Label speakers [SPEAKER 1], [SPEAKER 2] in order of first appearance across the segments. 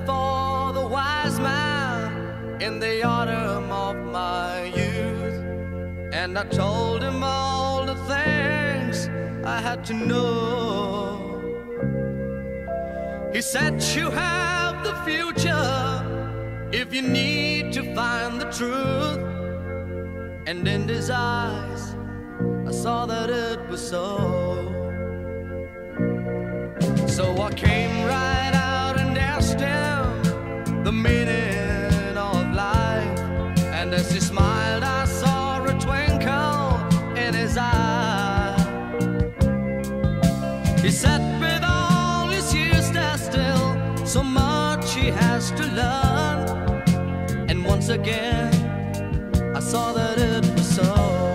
[SPEAKER 1] for the wise man in the autumn of my youth, and I told him all the things I had to know. He said, you have the future if you need to find the truth. And in his eyes I saw that it was so. So I came right out and asked him the meaning of life, and as he smiled I saw a twinkle in his eye. He said, with all his years there's still so much he has to learn. And once again I saw that it was so.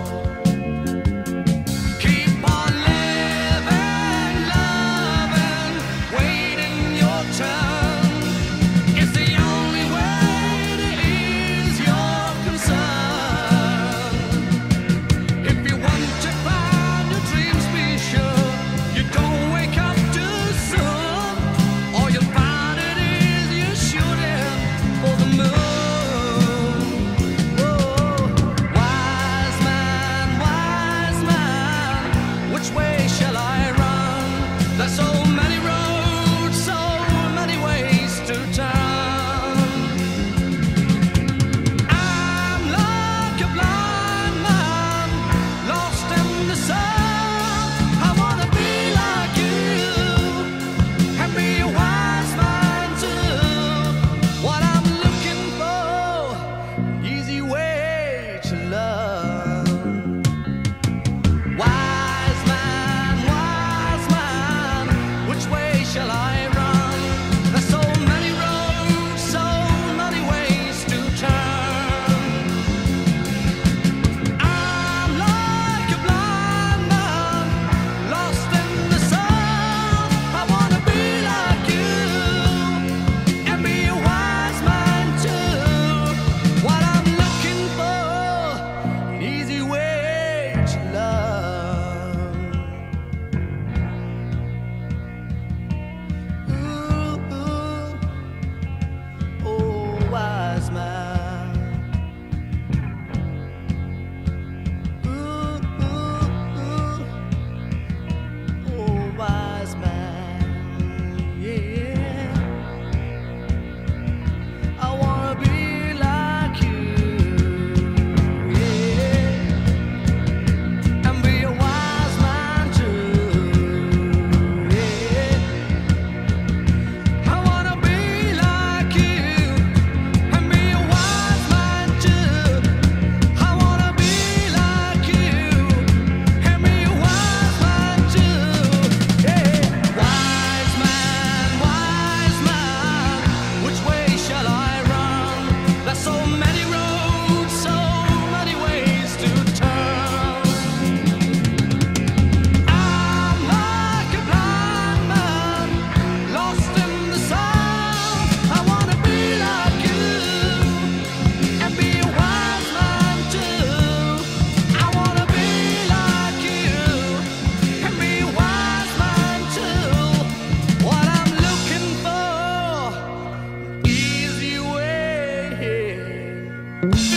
[SPEAKER 1] Keep on living, loving, waiting your turn. It's the only way to ease your concern. If you want to find your dreams, be sure you don't wake up too soon, or you'll find it easier shooting for the moon. Which way shall I run? There's so many roads, so many ways to turn. I'm like a blind man, lost in the sun. I wanna be like you, and be a wise man too. What I'm looking for, an easy way to love. Wise man, which way shall I run? There's so many roads, so many ways to turn. I'm like a blind man, lost in the sun. I wanna be like you, and be a wise man too. What I'm looking for, an easy way to love. Ooh, ooh, oh, wise man. Ooh, ooh, ooh, oh, wise man. Yeah, I wanna be like you, yeah, and be a wise man too. Yeah, I wanna be like you, and be a wise man too. I wanna be like you, and be a wise man too. Yeah, wise man, which way shall I run? There's so many roads, so many ways to turn. I'm like a blind man, lost in the sun. I wanna be like you, and be a wise man too. I wanna be like you, and be a wise man too. What I'm looking for, easy way.